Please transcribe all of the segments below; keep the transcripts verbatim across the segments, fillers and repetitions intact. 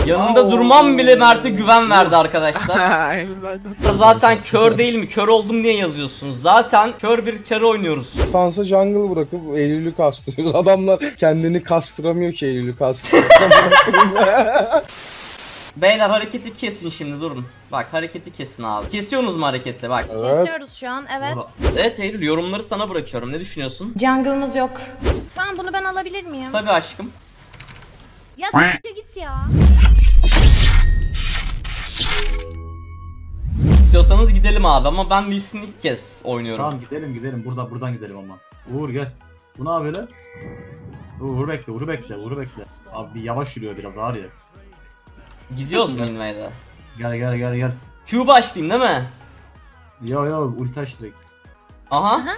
Yanında durmam bile Mert'e güven verdi arkadaşlar. Zaten kör değil mi? Kör oldum diye yazıyorsunuz. Zaten kör bir çarı oynuyoruz. Stansa jungle bırakıp Eylül'ü kastırıyoruz. Adamlar kendini kastıramıyor ki Eylül'ü kastırıyor. Beyler hareketi kesin şimdi, durun. Bak hareketi kesin abi. Kesiyorsunuz mu hareketi bak. Evet. Kesiyoruz şu an, evet. Evet Eylül, yorumları sana bırakıyorum. Ne düşünüyorsun? Jungle'ımız yok. Tamam, bunu ben alabilir miyim? Tabii aşkım. Ya s**t git ya. İstiyorsanız gidelim abi ama ben Lee Sin'i ilk kez oynuyorum. Tamam gidelim gidelim. Burada buradan gidelim ama. Uğur gel. Bu ne abi böyle? Uğur bekle, Uğur bekle, Uğur bekle. Abi bir yavaş yürüyor biraz ağır ya. Gidiyoruz mu inmeye? Gel gel gel gel. Q başlayayım değil mi? Yo yo ulti aç direkt. Aha. Aha.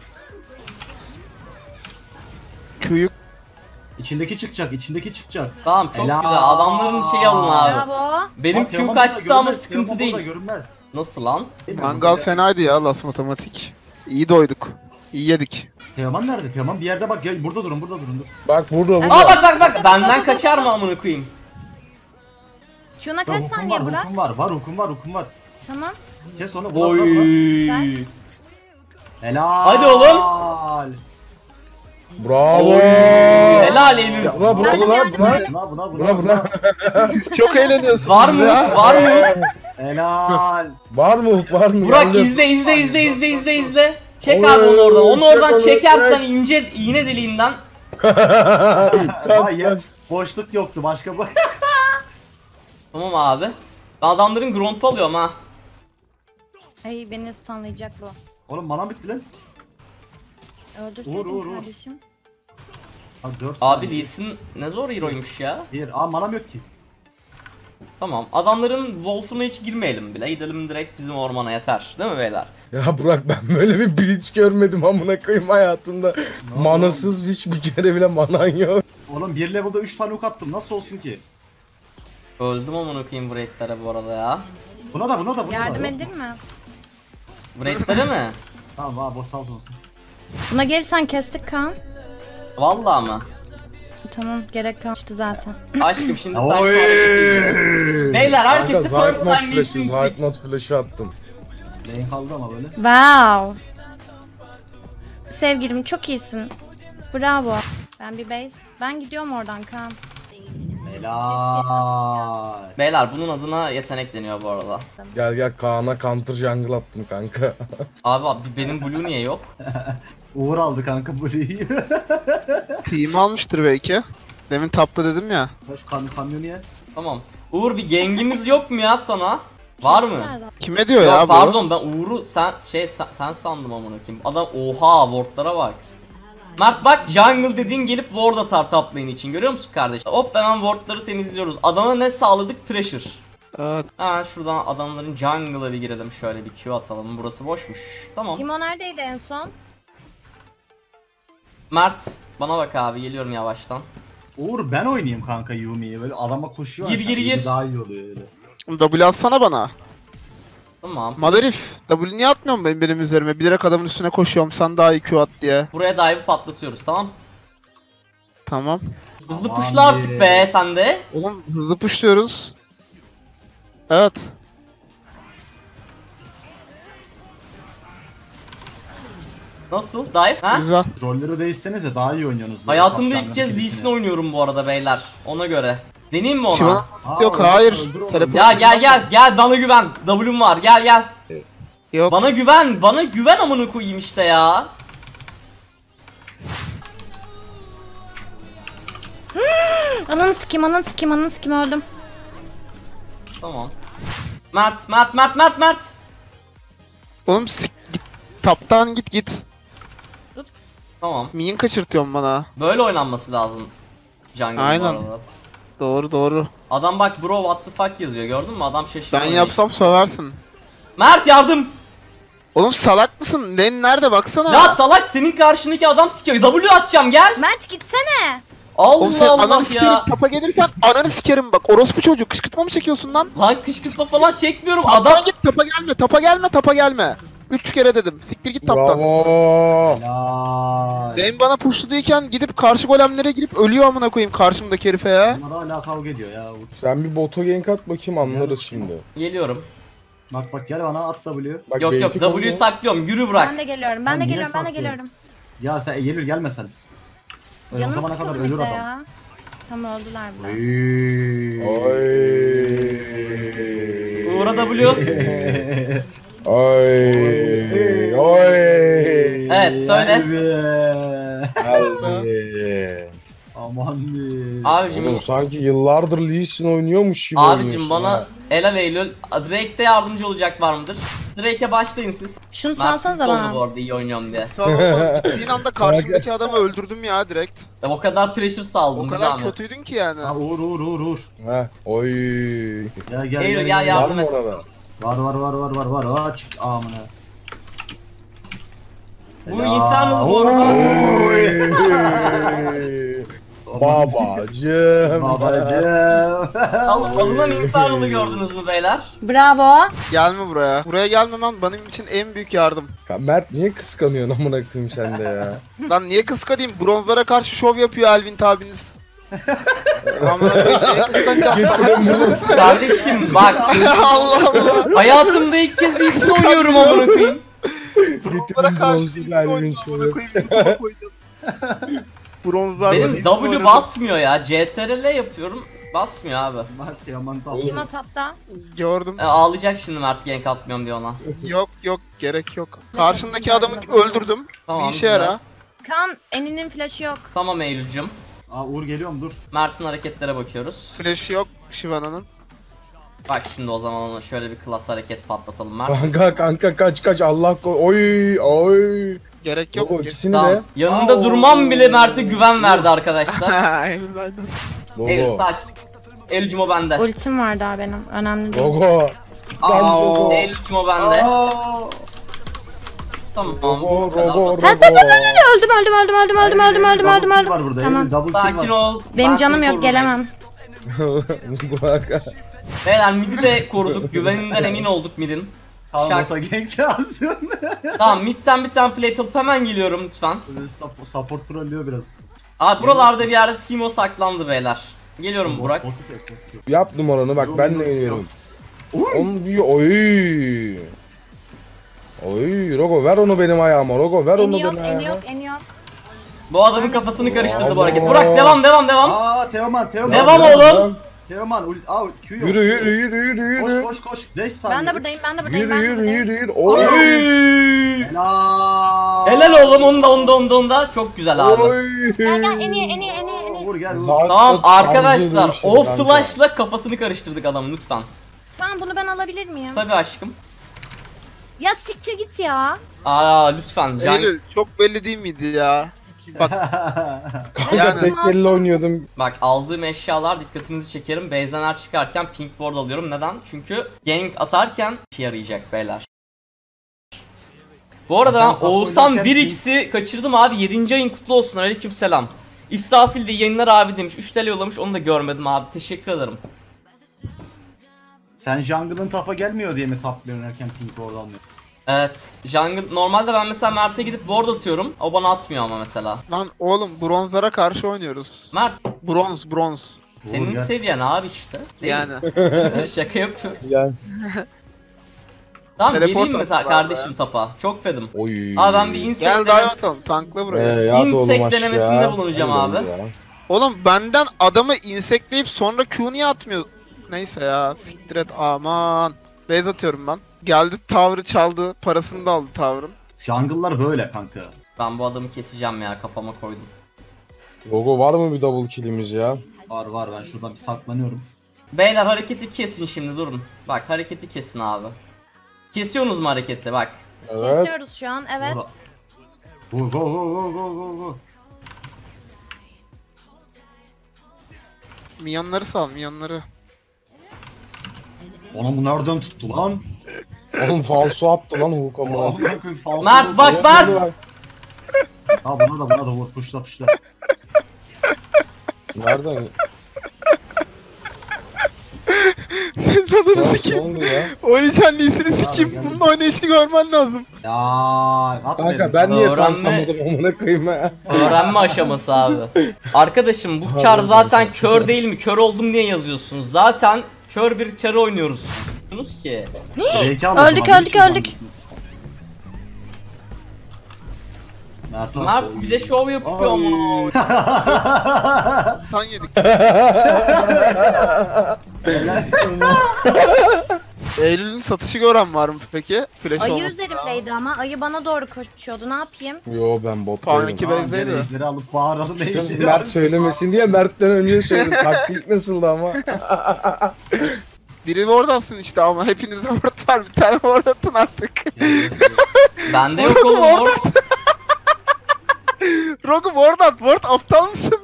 Köyük. İçindeki çıkacak, içindeki çıkacak. Tamam, çok Helal. güzel. Adamların şeyi alın abi. Bravo. Benim Bak, Q Teoman kaçtı burada ama görünmez, sıkıntı Teoman değil. burada görünmez. Nasıl lan? Mangal fenaydı ya, Las Matematik. İyi doyduk. İyi yedik. Teoman nerede? Teoman bir yerde bak. Gel burada durun, burada durun dur. Bak burada burada. Aa bak bak bak, benden kaçar mı amına koyayım? Şuna Ya, kaç hukum saniye var, bırak? hukum var, var hukum var, hukum var. Tamam. Kes onu, buna Oy. buna buna. Güzel. Helal. Hadi oğlum. Bravo. Helal Eylül. Buna buna buna buna. Buna buna Buna buna. Siz çok eğleniyorsunuz Var mı? ya. Var mı? Helal. Var mı var mı? Burak Geldim. izle izle izle izle izle izle. Çek Oy, abi onu oradan. Onu çek oradan onu, çekersen çek. ince iğne deliğinden. Hayır. Boşluk yoktu başka bu. Tamam abi. Ben adamların gromp'u alıyorum ha. Ay, beni stunlayacak bu. Oğlum manam bitti lan. Öldürseydin Uğur, uğur, uğur. kardeşim. Abi dört Abi saniye. Lee Sin ne zor hero'ymuş ya. Bir. Aa manam yok ki. Tamam. Adamların Wolf'una hiç girmeyelim bile. Gidelim direkt bizim ormana, yeter. Değil mi beyler? Ya Burak, ben böyle bir bilinç görmedim amına koyayım hayatımda. Manasız hiçbir kere bile manan yok. Oğlum bir level'da üç tane hook attım. Nasıl olsun ki? Öldüm amına koyayım bu raidlere bu arada ya. Buna da buna da buna Yardım da. edeyim mi? Bu raidlere mi? Tamam abi boss olsun. Buna gelirsen kestik kan. Vallahi mı? Tamam, gerek kalmıştı zaten. Aşkım şimdi sen şu hareketi. Beyler herkesi Kanka first Zayt not time flash'ı, Lee Zayt Sin. not flash'ı attım. Lane kaldı ama böyle. Wow. Sevgilim çok iyisin. Bravo. Ben bir base. Ben gidiyorum oradan kan. Helal. Beyler bunun adına yetenek deniyor bu arada. Gel gel Kaan'a counter jungle attım kanka. Abi, abi benim blue niye yok? Uğur aldı kanka burayı. Team almıştır belki. Demin tapta dedim ya. Şu kam kamyonu ye. Tamam. Uğur bir gengimiz yok mu ya sana? Var mı? Nereden? Kime diyor Yok, ya bu? pardon, ben Uğur'u sen şey sen, sen sandım amına koyayım. Adam oha wardlara bak. Mert bak, jungle dediğin gelip ward atar top lane için, görüyor musun kardeş? Hop hemen wardları temizliyoruz. Adama ne sağladık? Pressure. Evet. Hemen şuradan adamların jungle'a bir girelim, şöyle bir Q atalım. Burası boşmuş. Tamam. Timo neredeydi en son? Mert bana bak abi, geliyorum yavaştan. Uğur ben oynayayım kanka Yumi'yi, böyle adama koşuyor. Gir, sen, gir, Yumi gir. Daha iyi oluyor öyle. W atsana bana. Tamam. Mal herif. W niye atmıyorsun benim, benim üzerime? Bilerek adamın üstüne koşuyorum sen daha iyi Q at diye. Buraya dive'ı patlatıyoruz, tamam. Tamam. Hızlı Aman pushla artık be. be sen de. Oğlum hızlı pushluyoruz. Evet. Nasıl dive? Ha? Güzel. Rolleri değişsenize daha iyi oynuyorsunuz. böyle. Hayatımda Kapşanların ilk kez Lee ikilisini. Sin oynuyorum bu arada beyler. Ona göre. Deneyeyim mi ona? Şivan Aa, yok öldür- hayır. öldür onu. Teleport Ya gel gel gel, bana güven. W'm var, gel gel. yok. Bana güven, bana güven amına koyayım işte ya. Ananı sikim, ananı sikim, ananı sikim, öldüm. Tamam. Mert, Mert, Mert, Mert, Mert. Oğlum sik git. Taptan git git. Ups. Tamam. Minyon kaçırtıyorsun bana. Böyle oynanması lazım. Jungle'ın bu Aynen. arada. Doğru doğru. Adam bak bro what the fuck yazıyor, gördün mü? Adam şaşırıyor. Ben yapsam söversin. Mert yardım. Oğlum salak mısın? Len nerede baksana. Ya salak, senin karşındaki adam sikiyor. W atacağım, gel. Mert gitsene. Oğlum sen Allah Allah ananı sikerim, ya. tapa gelirsen ananı sikerim bak, orospu çocuk, kışkırtma mı çekiyorsun lan? Lan kışkırtma falan çekmiyorum. Adam Adam git, tapa gelme, tapa gelme, tapa gelme. Üç kere dedim. Siktir git taptan. Bravo. Helal. Lane bana pushludayken gidip karşı golemlere girip ölüyor amına koyayım karşımdaki herife ya. Bunlar hala kavga ediyor ya. Uğur. Sen bir bota gank at bakayım anlarız şimdi. Geliyorum. Bak bak gel bana at W. Bak, Yok yok basic W'yu olmuyor. saklıyorum. Yürü bırak. Ben de geliyorum. Ben Lan de niye geliyorum. Ben de saklıyorsun? geliyorum. Ya sen Eylül gelme sen. Öyle o Canım zamana kadar sıkıldı ölür bir de adam. ya. Tam öldüler bile. Oy. Oy. Uğur'a W. Oy. Oy. Evet söyle. Geldi. Aman be. Abicim, Oğlum sanki yıllardır Lee Sin oynuyormuş gibi oynuyorsun abicim bana ha. Elal Eylül. Drake'de yardımcı olacak var mıdır? Drake'e başlayın siz. Şunu Mert salsanıza oldu bana. bu arada iyi oynuyorum diye. Sağ ol. Gittiğin anda karşımdaki adamı öldürdüm ya direkt. Ya o kadar pressure saldım O bir kadar zahmet. kötüydün ki yani. Ha, Uğur Uğur Uğur Uğur. Ha. Oy. Gel gel Eylül, gel. gel, gel. ya. Var Yardım mı et. orada? Var var var var var var. Aç amına. Bu Infernal bu arada. Oy. Babacım. Babacım. Al- Alınan Infernal'ı gördünüz mü beyler? Bravo. Gelme buraya. Buraya gelmemem benim için en büyük yardım. Mert niye kıskanıyorsun amına koyayım sen de ya? Lan niye kıskanayım? Bronzlara karşı şov yapıyor Alvin abiniz. Amına koyayım niye kıskanacağım sana? Kardeşim bak, Allah Allah. hayatımda ilk kez Lee Sin oynuyorum amına koyayım. Bronzlara karşı bronzlu ilk Alvin oyunu şovu. amına koyayım. YouTube'a koyacağız. Bronzlarla Benim Lee Sin W oynadım. basmıyor ya. C T R L yapıyorum. Basmıyor abi. Bak yaman tatlı. Kim o tapta? Gördüm. E, ağlayacak şimdi Mert gank atmıyorum diye ona. Yok yok gerek yok. Karşındaki adamı öldürdüm. Tamam. Bir işe güzel. yara. Kan Eni'nin flash'ı yok. Tamam Eylül'cüm. Aa Uğur geliyorum dur. Mert'in hareketlere bakıyoruz. Flash'ı yok Shivana'nın. Bak şimdi o zaman ona şöyle bir klas hareket patlatalım Mert. Kanka kanka kaç kaç Allah ko oy oy. Gerek yok. Yok Ge- ikisini Tamam. de. Yanında Aa, durmam oo. bile Mert'e güven verdi arkadaşlar. Aynen aynen. Eylül Logo. sakin. Eylül'cüm o bende. Ultim var daha benim. Önemli değil. Logo. Lan Logo. Eylül'cüm o bende. Aa. Tamam. Rogo bu kadar rogo basit. rogo. Öldüm öldüm öldüm öldüm öldüm öldüm öldüm öldüm Double kill var öldüm. burada. Tamam. Eylül, double kill Sakin var. ol. Benim Ben canım seni yok korurum. gelemem. Bak. Beyler mid'i de koruduk. Güveninden emin olduk mid'in. Tamam Şak. bota gank lazım. Tamam mid'den bir tane plate alıp hemen geliyorum lütfen. Böyle support, support trollüyor biraz. Abi buralarda bir yerde Timo saklandı beyler. Geliyorum Burak. Botu kes, botu kes. Yap numaranı bak Yok, ben yok, de yok. geliyorum. Onu bir oy. Oy Rogo ver onu benim ayağıma Rogo ver onu Eni yok, benim eni ayağıma. yok, eni yok. Bu adamın kafasını karıştırdı bu Allah. hareket. Burak devam devam devam. Aa Teoman Teoman. Devam oğlum. Teoman ult. Aa Q yok. Yürü yürü yürü yürü Koş yürü. koş koş. beş saniye. Ben de buradayım, ben de buradayım, Yürü ben de yürü buradayım. yürü yürü. Oy. Oy. Helal. Helal oğlum onda onda onda onda. Çok güzel abi. Oy. Gel gel, eni, eni, eni, eni. Vur gel vur. Zaten Tamam arkadaşlar tarzı o kanka. flash'la kafasını karıştırdık adamın lütfen. Tamam bunu ben alabilir miyim? Tabii aşkım. Ya siktir git ya. Aa lütfen can. Eylül çok belli değil miydi ya? Kanka Yani- tek elle oynuyordum. Bak aldığım eşyalar dikkatinizi çekerim. Base'den çıkarken pink ward alıyorum. Neden? Çünkü gank atarken işe yarayacak beyler. Bu arada Ya ben sen top Oğuzhan oynarken bir x'i kaçırdım abi. yedinci ayın kutlu olsun. Aleykümselam. İsrafil de yayınlar abi demiş. üç TL yollamış. Onu da görmedim abi. Teşekkür ederim. Sen jungle'ın tapa gelmiyor diye mi top oynarken pink ward almıyor? Evet. Jungle normalde ben mesela Mert'e gidip ward atıyorum. O bana atmıyor ama mesela. Lan oğlum bronzlara karşı oynuyoruz. Mert Bronz bronz. senin gel. seviyen abi işte. Değil Yani. mi? Şaka yapıyorum. Yani. Tamam Teleport geleyim mi ta- attılar kardeşim tapa? Çok fedim. Oy. Abi ben bir insect Gel denem- dive atalım tankla buraya. Ee, yat oğlum Insect aşağı. denemesinde bulunacağım Öyle abi. oldu ya. Oğlum benden adamı insekleyip sonra Q niye atmıyor? Neyse ya siktir et aman. Base atıyorum ben. Geldi tavrı çaldı. Parasını da aldı tavrın. Jungle'lar böyle kanka. Ben bu adamı keseceğim ya kafama koydum. Logo var mı bir double kill'imiz ya? Var var ben şuradan bir saklanıyorum. Beyler hareketi kesin şimdi durun. Bak hareketi kesin abi. Kesiyorsunuz mu hareketi bak. Evet. Kesiyoruz şu an, evet. Go go go go go go go. Minyonları sal minyonları. Ona bu nereden tuttu lan? Oğlum falso attı lan Hulk amına. Amına koyayım, falso Mert oldu. bak Mert. Ha buna da buna da vur puşla puşla. Nereden? Senin adını sikeyim. Ne oldu ya? Oynayacağın iyisini sikeyim. geldim. Bunun oynayışını görmen lazım. Ya atma Kanka beni. ben niye Öğrenme- tanıtamadım amına koyayım ya? Öğrenme aşaması abi. Arkadaşım bu çar zaten kör değil mi? Kör oldum diye yazıyorsunuz. Zaten kör bir çarı oynuyoruz. Diyorsunuz ki. Zeki aldım Öldük, ama, öldük, hiç öldük. uzanmışsınız. Mert, Mert bir de şov yapıyor Ay. ama. Tan yedik. Eylül'ün satışı gören var mı peki? Flash Ayı olmasın. üzerimdeydi ama ayı bana doğru koşuyordu. Ne yapayım? Yo ben bottayım. Panki Tamam, bezdeydi. gel ejderi alıp bağıralım. Sırf ejderi Mert alıp- söylemesin diye Mert'ten önce söyledim. Taktik nasıldı ama? Biri ward atsın işte ama hepinizde ward var. Bir tane ward atın artık. Bende yok oğlum mor. Rogu ward at. Ward aptal mısın?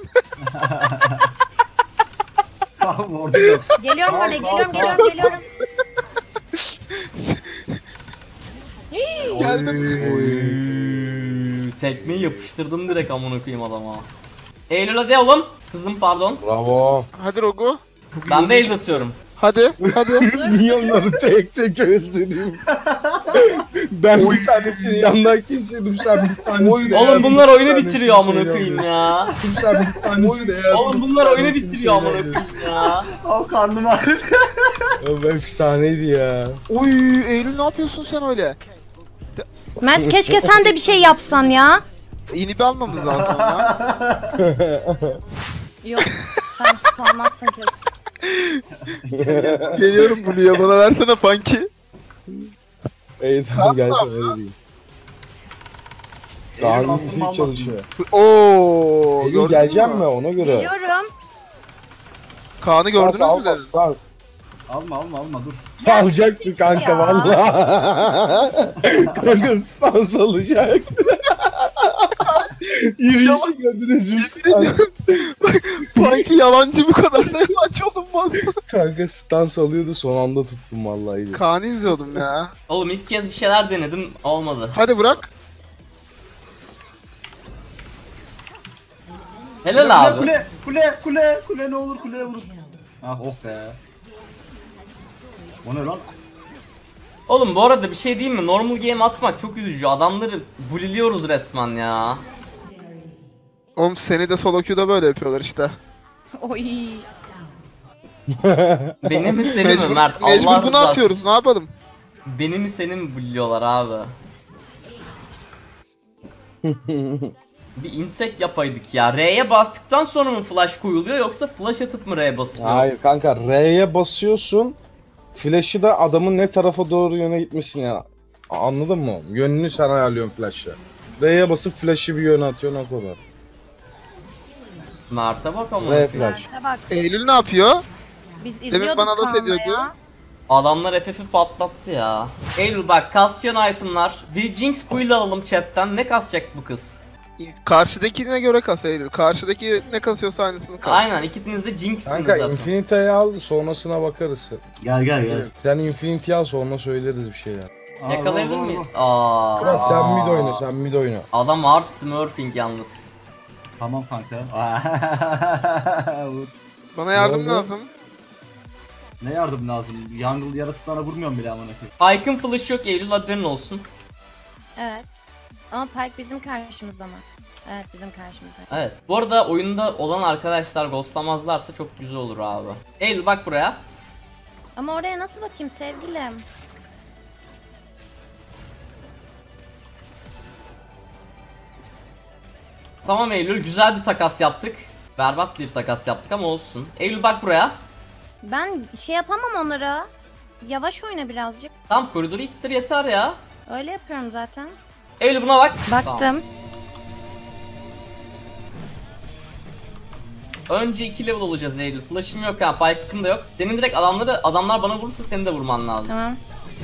Tamam orada yok. Geliyorum Tamam, oraya, tamam, geliyorum, tamam. geliyorum, geliyorum. Geldim. Oy, tekmeyi yapıştırdım direkt amına koyayım adama. Eylül hadi oğlum. Kızım pardon. Bravo. Hadi Rogu. Ben base atıyorum. Hadi. Hadi. Niye onları tek tek özledim? Ben bir tanesini yandan kesiyordum, sen bir tanesini. Oğlum bunlar oyunu bitiriyor amına koyayım ya. Sen bir tanesini eğer. Oğlum bunlar oyunu bitiriyor amına koyayım ya. Oh karnım ağrıdı. Oğlum efsaneydi ya. Oy Eylül ne yapıyorsun sen öyle? Mert keşke sen de bir şey yapsan ya. İnibi almamız lazım ya. Yok. Sen salmazsın kesin. Geliyorum Blue'ya bana versene Funky. İyi tamam gel öyle diyeyim. Daha Eylül iyisi alsın, almasın. çalışıyor. Oo, Eylül gördün geleceğim mü? mi ona göre? Geliyorum. Kaan'ı gördünüz mü Alma, dedim. stans. Alma alma alma dur. Alacaktı kanka ya. valla. Kanka stans alacaktı. Yürüyüşü gördünüz mü? Stans. Funky yalancı bu kadar da yalancı olunmaz. Kanka stans alıyordu son anda tuttum vallahi. Kaan'ı izliyordum ya. Oğlum ilk kez bir şeyler denedim olmadı. Hadi bırak. Helal abi. Kule kule kule kule ne olur kuleye vurun. Ah oh be. O ne lan? Oğlum bu arada bir şey diyeyim mi? Normal game atmak çok üzücü. Adamları buliliyoruz resmen ya. Oğlum seni de solo queue'da böyle yapıyorlar işte. Oy. Beni mi seni mi Mecbur, Mert? mecbur Allah bunu rızası atıyoruz için. ne yapalım? Beni mi seni mi bulliyorlar abi? Bir insek yapaydık ya. R'ye bastıktan sonra mı flash koyuluyor yoksa flash atıp mı R'ye basılıyor? Hayır kanka R'ye basıyorsun. Flash'ı da adamın ne tarafa doğru yöne gitmesini ya. Anladın mı? Yönünü sen ayarlıyorsun flash'ı. R'ye basıp flash'ı bir yöne atıyorsun o kadar. Mert'e bak ama. R flash. Mert'e bak. Eylül ne yapıyor? Biz izliyorduk bana laf Kaan'la ediyordu. ya. Adamlar F F'i patlattı ya. Eylül bak kasacağın itemlar. Bir Jinx build alalım chatten. Ne kasacak bu kız? Karşıdakine göre kas Eylül. Karşıdaki ne kasıyorsa aynısını kas. Aynen ikiniz de Jinx'siniz Kanka zaten. Infinity'yi al sonrasına bakarız. Gel gel gel. Sen Infinity'yi al sonra söyleriz bir şeyler. Aa, Yakalayabilir vur, vur, miyiz? vur. Aa. Bırak sen Aa. mid oyna sen mid oyna. Adam hard smurfing yalnız. Tamam kanka. Vur. Bana yardım oldu? lazım. Ne yardım lazım? Jungle yaratıklarına vurmuyorum bile amına koyayım. Pike'ın flash yok Eylül haberin olsun. Evet. Ama Pike bizim karşımızda mı? Evet bizim karşımızda. Evet. Bu arada oyunda olan arkadaşlar ghostlamazlarsa çok güzel olur abi. Eylül bak buraya. Ama oraya nasıl bakayım sevgilim? Tamam Eylül güzel bir takas yaptık. Berbat bir takas yaptık ama olsun. Eylül bak buraya. Ben şey yapamam onlara. Yavaş oyna birazcık. Tam koridoru ittir yeter ya. Öyle yapıyorum zaten. Eylül buna bak. Baktım. Tamam. Önce iki level olacağız Eylül. Flash'ım yok ya, Pike'ım da yok. Senin direkt adamları adamlar bana vurursa seni de vurman lazım. Tamam.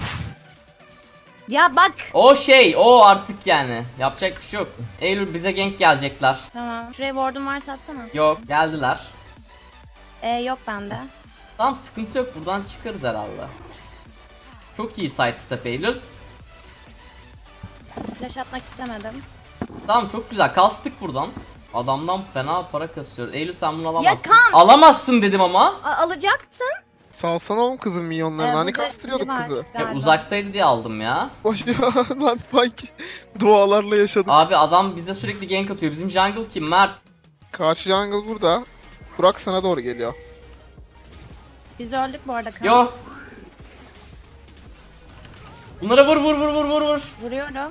Ya bak. O şey, o artık yani. Yapacak bir şey yok. Eylül bize gank gelecekler. Tamam. Şuraya ward'un varsa atsana. Yok, geldiler. Ee yok bende. Tamam sıkıntı yok, buradan çıkarız herhalde. Çok iyi side step Eylül. Flash atmak istemedim. Tamam çok güzel, kastık buradan. Adamdan fena para kasıyoruz. Eylül sen bunu alamazsın. Kaan! Alamazsın dedim ama. A- alacaktın. Salsana oğlum kızın minyonlarını. Ee, Hani burada kastırıyorduk biri var kızı. Ya galiba. uzaktaydı diye aldım ya. Boş ya ben sanki dualarla yaşadım. Abi adam bize sürekli gank atıyor. Bizim jungle kim? Mert. Karşı jungle burada. Burak sana doğru geliyor. Biz öldük bu arada Kaan. Yo. Bunlara vur vur vur vur vur vur. Vuruyorum.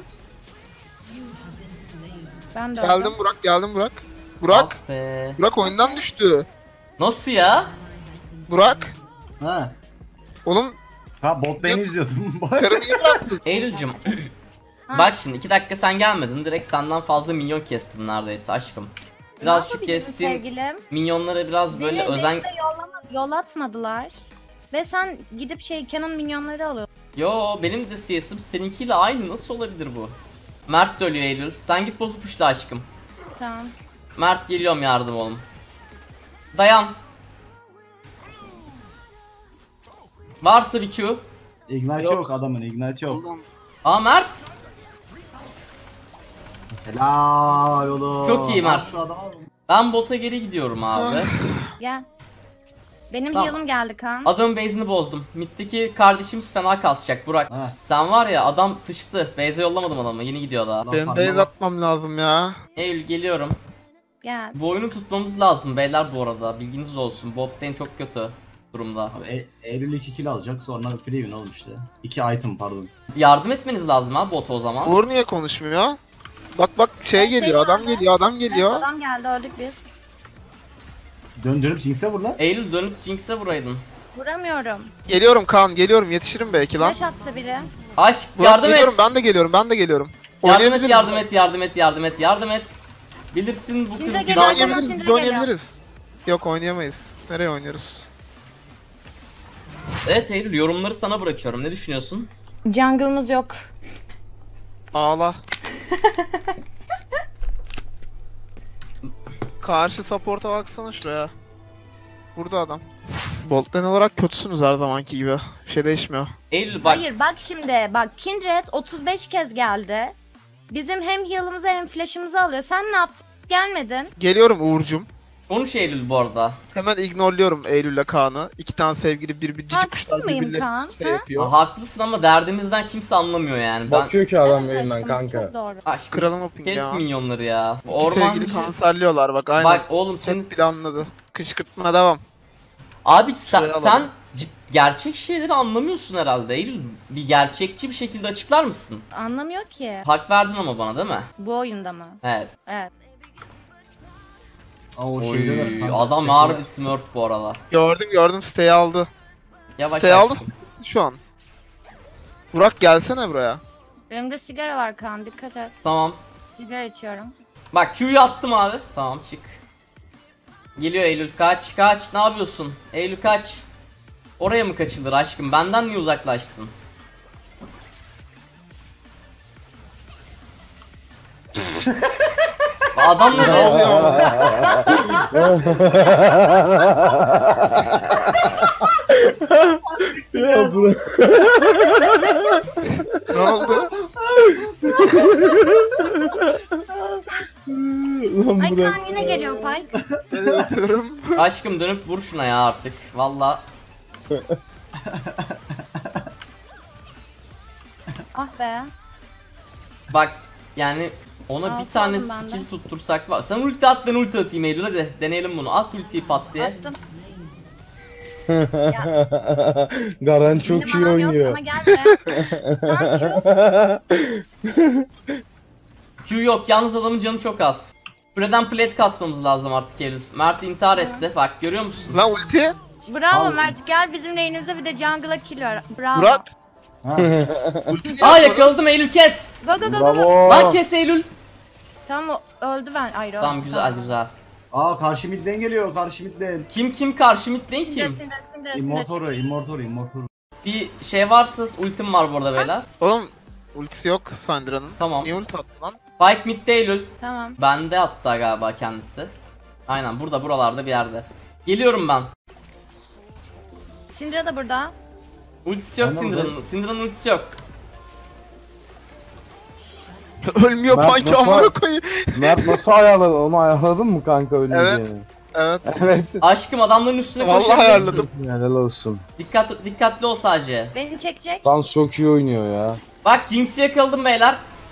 Ben de öldüm. Geldim Burak, geldim Burak. Burak, Ah be. Burak oyundan düştü. Nasıl ya? Burak, Ha. oğlum Ha bot lane'i izliyordum. karı niye bıraktın? Eylül'cüm. Ha. Bak şimdi iki dakika sen gelmedin. Direkt senden fazla minyon kestim neredeyse aşkım. Biraz Ne şu yapabilirim kestiğin sevgilim? minyonlara biraz böyle Beni özen... de yollama, yol atmadılar. Ve sen gidip şey Canon minyonları alıyorsun. Yo benim de C S'im seninkiyle aynı, nasıl olabilir bu? Mert de ölüyor Eylül. Sen git botu puşla aşkım. Tamam. Mert geliyorum yardım oğlum. Dayan. Varsa bir Q. Ignite Yok. yok. adamın ignite yok. Oğlum, Aa Mert. Helal oğlum. Çok iyi Mert. Nasıl adam? Ben bota geri gidiyorum abi. Gel. Benim Tamam. heal'ım geldi Kaan. Adamın base'ini bozdum. Mid'deki kardeşimiz fena kasacak Burak. Ha. Sen var ya, adam sıçtı. Base'e yollamadım adamı. Yeni gidiyor daha. Lan benim parmağı- base atmam lazım ya. Eylül geliyorum. Gel. Bu oyunu tutmamız lazım beyler bu arada. Bilginiz olsun. Bot lane çok kötü durumda. Abi E- Eylül iki kill alacak, sonra free win oğlum işte. iki item pardon. Yardım etmeniz lazım ha bota o zaman. Uğur niye konuşmuyor? Bak bak şey geliyor, adam geliyor, adam geliyor. Adam geldi öldük biz. Dön dönüp Jinx'e vur lan. Eylül dönüp Jinx'e vuraydın. Vuramıyorum. Geliyorum Kaan, geliyorum, yetişirim belki lan. Flash atsa biri. Aşk Burak yardım geliyorum, et. ben de geliyorum, ben de geliyorum. Yardım et, Oynayabiliriz. yardım et, yardım et, yardım et, yardım et. Bilirsin bu kız Sinir'e bir gel, daha gel, gel. Oynayabiliriz, Syndra biz oynayabiliriz. Yok oynayamayız. Nereye oynuyoruz? Evet Eylül, yorumları sana bırakıyorum. Ne düşünüyorsun? Jungle'ımız yok. Ağla. Karşı support'a baksana şuraya. Burada adam. Bolt lane olarak kötüsünüz her zamanki gibi. Bir şey değişmiyor. Eylül bak. Hayır bak şimdi bak Kindred otuz beş kez geldi. Bizim hem heal'ımızı hem flash'ımızı alıyor. Sen ne yaptın? Gelmedin. Geliyorum Uğur'cum. Konuş Eylül bu arada. Hemen ignorluyorum Eylül'le Kaan'ı. İki tane sevgili bir bir cicik kuşlar Haksız mıyım birbirleri Kaan? şey Ha? yapıyor. Aa, haklısın ama derdimizden kimse anlamıyor yani. Ben Bakıyor ki adam Evet, yayından aşkım, kanka. Çok doğru. aşkım Kralım oping kes ya. minyonları ya. İki Ormancı. sevgili kanserliyorlar bak aynen. Bak oğlum Senin senin planladı. Kışkırtma devam. abi sen, Şuraya sen alalım. cid- gerçek şeyleri anlamıyorsun herhalde Eylül. Bir gerçekçi bir şekilde açıklar mısın? Anlamıyor ki. Hak verdin ama bana değil mi? Bu oyunda mı? Evet. Evet. Aa, o Oy, şeyde var. adam harbi smurf bu arada. Gördüm gördüm stay aldı. Yavaş Stay aldı aşkım. şu an. Burak gelsene buraya. Elimde sigara var Kaan dikkat et. Tamam. Sigara içiyorum. Bak Q'yu attım abi. Tamam çık. Geliyor Eylül, kaç kaç, ne yapıyorsun? Eylül kaç. Oraya mı kaçılır aşkım? Benden niye uzaklaştın? Adam ne Ne be? oluyor ama? Ya bura. Ne oldu? Lan Ay bırak. Kaan yine geliyor Pike. Ne atıyorum? Aşkım dönüp vur şuna ya artık. Valla. Ah be. Bak yani ona bir Altı tane aldım ben de. skill tuttursak var. Sen ulti at, ben ulti atayım Eylül, hadi deneyelim bunu. At ultiyi pat diye. Attım. Garen çok Benim iyi anam yok oynuyor. ama gel be. Q yok, yalnız adamın canı çok az. Süreden plate kasmamız lazım artık Eylül. Mert intihar etti. Bak görüyor musun? Lan ulti. Bravo Al. Mert gel bizim lane'imize bir de jungle'a kill ver. Bravo. Burak. Ha. Ulti niye Aa atmadın? yakaladım Eylül, kes. Go go go go. go. Bravo. Lan kes Eylül. Tamam o öldü ben. Hayır öldü. Tamam güzel güzel. Aa karşı mid lane geliyor, karşı mid lane. Kim kim karşı mid lane Sindir kim? sindir sindir sindir. Immortoro, Immortoro, Immortoro. Bir şey varsa ultim var burada beyler. Oğlum ultisi yok Sandra'nın. Tamam. Niye ulti attı lan? Fight midde Eylül. Tamam. Bende hatta galiba kendisi. Aynen burada, buralarda bir yerde. Geliyorum ben. Syndra da burada. Ultisi yok Ben de Syndra'nın. buradayım. Syndra'nın ultisi yok. Ölmüyor Mert Panki nasıl- amına koyayım. Mert nasıl ayarladı? Onu ayarladın mı kanka ölmeyeceğini? Evet. Evet. Aşkım adamların üstüne Vallahi koşabilirsin. ayarladım. Helal olsun. Dikkat, dikkatli ol sadece. Beni çekecek. Dans çok iyi oynuyor ya. Bak Jinx'i yakaladım beyler.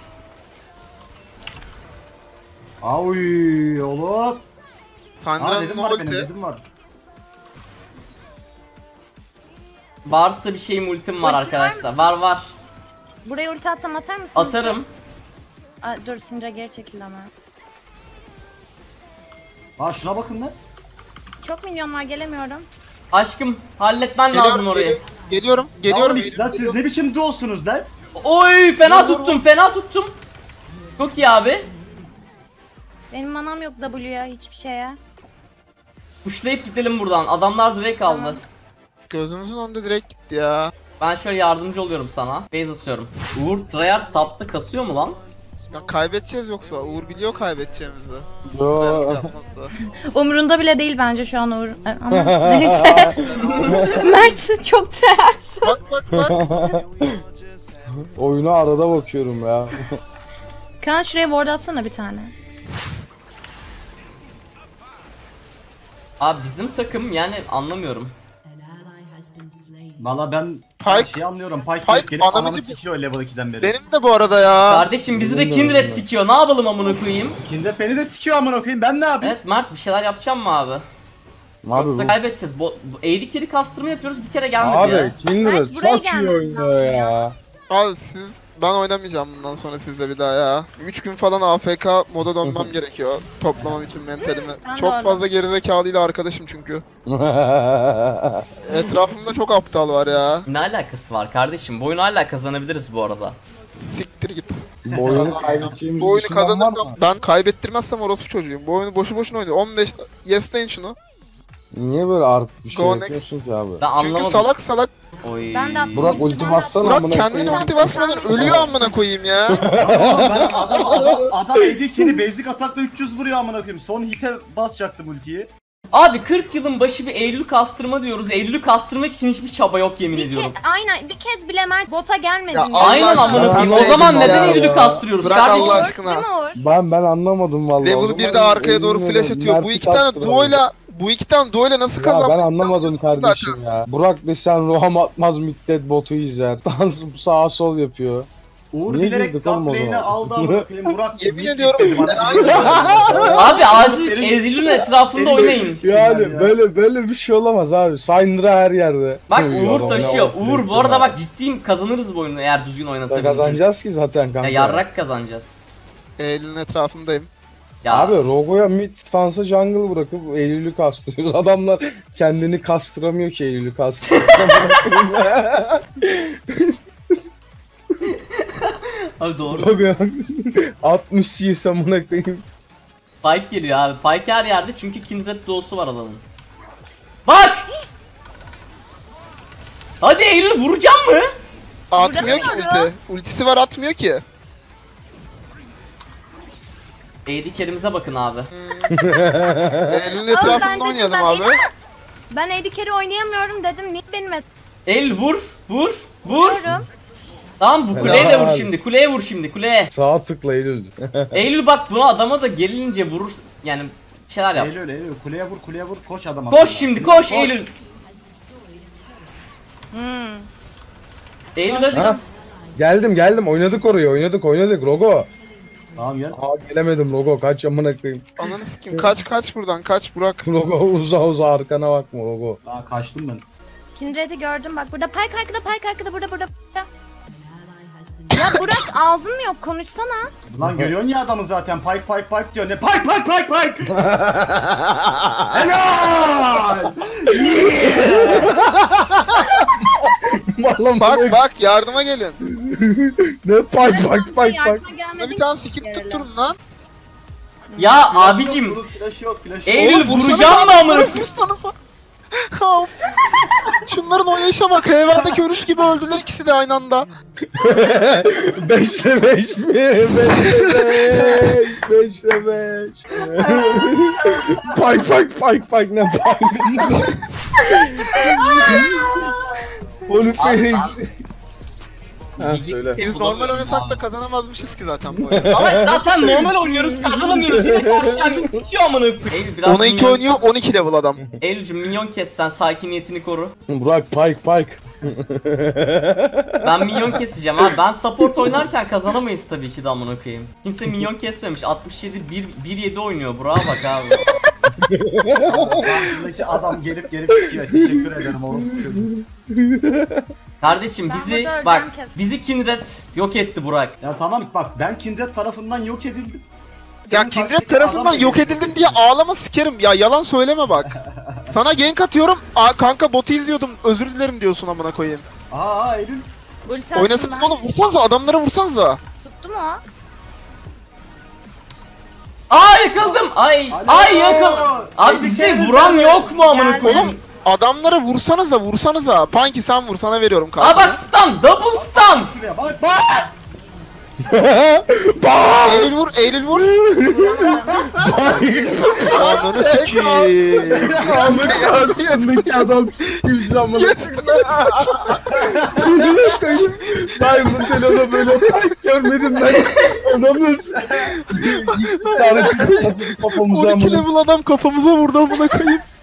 Ay oğlum. Aa Sandra'nın dedim var benim ulti. dedim var. Varsa bir şeyim ultim var Ultin var arkadaşlar. Var var. Buraya ulti atsam atar mısın? Atarım. Aa, dur Syndra geri çekildi ama. Aa şuna bakın lan. Çok milyon var gelemiyorum. Aşkım halletmen lazım Geliyorum, orayı. geliyorum, geliyorum, geliyorum. Lan, lan siz ne biçim duosunuz lan? Oy fena Vur, vur, tuttum vur. fena tuttum. Çok iyi abi. Benim manam yok W'ya hiçbir şeye. Kuşlayıp gidelim buradan. Adamlar direkt aldı. Tamam. Gözümüzün önünde direkt gitti ya. Ben şöyle yardımcı oluyorum sana. Base atıyorum. Uğur tryhard tapta kasıyor mu lan? Ya kaybedeceğiz yoksa. Uğur biliyor kaybedeceğimizi. Yo. Yapmazsa. Umurunda bile değil bence şu an Uğur. Ama neyse. Mert çok tryhard. Bak bak bak. Oyuna arada bakıyorum ya. Kaan şuraya ward atsana bir tane. Abi bizim takım yani anlamıyorum. Valla ben Pike- şey anlıyorum. Pike, Pike gelip anamızı anamı bir- sikiyor level iki'den beri. Benim de bu arada ya. Kardeşim bizi de Kindred sikiyor. Ne yapalım amına koyayım? Kinde beni de sikiyor amına koyayım. Ben ne yapayım? Evet Mert bir şeyler yapacağım mı abi? Abi Yoksa bu. kaybedeceğiz. Bo A D carry kastırma yapıyoruz bir kere gelmedi Abi ya. Kindred Mert buraya çok iyi gelmedi oynuyor lazım ya. Abi siz ben oynamayacağım bundan sonra sizle bir daha ya. üç gün falan A F K moda dönmem gerekiyor. Toplamam için mentalimi. Ben de Çok öyle. fazla gerizekalıyla arkadaşım çünkü. Etrafımda çok aptal var ya. Ne alakası var kardeşim? Bu oyunu hala kazanabiliriz bu arada. Siktir git. Bu oyunu kaybedeceğimizi Bu oyunu düşünen var kazanırsam mı? ben kaybettirmezsem orospu çocuğuyum. Bu oyunu boşu boşuna oynuyor. on beş yesleyin şunu. Niye böyle artık bir şey Go yapıyorsun ki abi? Ben Çünkü anlamadım. salak salak. Oy. Ben de attım. Burak ulti bassana Burak amına kendini koyayım. ulti basmadan ölüyor amına koyayım ya. Oğlum ben adam adam adam A D carry basic atakla üç yüz vuruyor amına koyayım. Son hit'e basacaktım ultiyi. Abi kırk yılın başı bir Eylül kastırma diyoruz. Eylül'ü kastırmak için hiçbir çaba yok yemin Bir ediyorum. kez, aynen bir kez bile Mert bota gelmedin. Ya ya. Allah Aynen aşkına, amına koyayım. ben O zaman neydim neden ya? Eylül'ü kastırıyoruz Bırak kardeşim? Allah Değil aşkına. mi Uğur? Ben ben anlamadım vallahi. O Level zaman birde arkaya doğru emin flash ederim, atıyor. Bu Mert'i iki tane kastıralım. duoyla bu iki tane duoyla nasıl Ya ben kazandık? anlamadım kardeşim ya. Burak desen Roham atmaz middet botu izler. Dans sağa sol yapıyor. Uğur Niye bilerek girdik oğlum o top lane'e zaman? aldı amına koyayım. Burak Yemin niye ediyorum. kitledi bana? Aynen. Abi acil Senin- Ezreal'in etrafında Senin- oynayın. Yani Ya. böyle böyle bir şey olamaz abi. Syndra her yerde. Bak Uy, Uğur adam taşıyor. ne Uğur bu yaptı arada ya? bak ciddiyim kazanırız bu oyunu eğer düzgün oynasa. Ya bizim çocuk. kazanacağız ki zaten kanka. Ya yarrak kazanacağız. Eylül'ün etrafındayım. Ya Abi Rogo'ya mid stansa jungle bırakıp Eylül'ü kastırıyoruz. Adamlar kendini kastıramıyor ki Eylül'ü kastırıyor. abi doğru. Rogo'ya altmış C S amına koyayım. Pike geliyor abi. Pike her yerde çünkü Kindred doğusu var adamın. Bak! Hadi Eylül vuracağım mı? Atmıyor ki Vuramıyorum. ulti. Ultisi var atmıyor ki. A D carry'mize bakın abi. Eylül'ün ben etrafında de oynayalım ben- abi. Ben A D carry oynayamıyorum dedim. Niye benim et- Eylül vur, vur, vur. Vuruyorum. Tamam bu kuleye de vur Helal. şimdi. Kuleye vur şimdi kuleye. Sağa tıkla Eylül. Eylül bak buna adama da gelinince vurur yani bir şeyler yap. Eylül Eylül kuleye vur kuleye vur koş adam. Koş şimdi koş Eylül. Hmm. Eylül hadi. Ha? Geldim geldim oynadık orayı oynadık oynadık Rogo. Tamam gel. Aa gelemedim Rogo kaç amına koyayım. Ananı sikeyim. Kaç kaç buradan kaç Burak. Rogo uza uza arkana bakma Rogo. Aa kaçtım ben. Kindred'i gördüm bak burada Pike arkada Pike arkada burada burada. burada. Ya Burak ağzın mı yok konuşsana. Lan görüyorsun ya adamı zaten pike pike pike diyor. Ne pike pike pike pike. Helal. Malum Bak bak yardıma gelin. ne pak pak pak pak. Yardıma Bana gelmedin bir tane ki skill yere. tutturun lan. Ya Flash abicim. yok, flash yok, flash yok. Eylül Oğlum, vursana vuracağım mı lan, amına? vursana falan. Of. Şunların oynayışa bak. Heyverdeki örüş gibi öldüler ikisi de aynı anda. Beşte beş mi? Beşte beş. Beşte beş. Pak pak pak pak ne pak. Onu Felix. Ha, söyle. Biz normal oynasak da kazanamazmışız ki zaten bu oyunu. Ama zaten normal oynuyoruz, kazanamıyoruz. Yine karşıdan bir sıçıyor amına koyayım. Eylül biraz ona iki minyon- oynuyor on iki level adam. Eylül'cüm minyon kes sen, sakiniyetini koru. Burak Pike Pike. Ben minyon keseceğim abi. Ben support oynarken kazanamayız tabii ki de amına koyayım. Kimse minyon kesmemiş. altmış yedi bir yedi oynuyor. Bravo bak abi. Karşımdaki adam gelip gelip çıkıyor. Teşekkür ederim oğlum. Kardeşim Ben bizi burada bak öleceğim kesin. bizi Kindred yok etti Burak. Ya tamam bak ben Kindred tarafından yok edildim. Ya Senin Kindred karşındaki tarafından adam yok gelip- edildim diye ağlama sikerim ya, yalan söyleme bak. Sana gank atıyorum, aa, kanka botu izliyordum özür dilerim diyorsun amına koyayım. Aa Eylül. Ulti Oynasın attım ben. oğlum, vursanıza adamları, vursanıza. Tuttu mu o? Aa yakıldım. Ay Alo. ay yakıldım. Abi bizde vuran yok mu amına Geldi. koyayım? Oğlum adamları vursanıza, vursanıza. Punky sen vur, sana veriyorum kanka. Aa bak stun, double stun. Şuraya bak bak. Eylül vur, Eylül vur. Ananı sikiyim. Ahmet karşısındaki adam kimse amına. Diamond Elo'da böyle Pike görmedim ben. Adamız. Tarık'ın kafamıza on iki amına. level adam kafamıza vurdu amına koyayım.